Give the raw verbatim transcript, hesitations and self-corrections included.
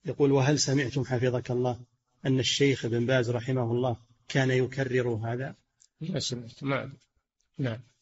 يقول: وهل سمعتم حفظك الله أن الشيخ ابن باز رحمه الله كان يكرر هذا؟ ما سمعت، ما أدري. نعم.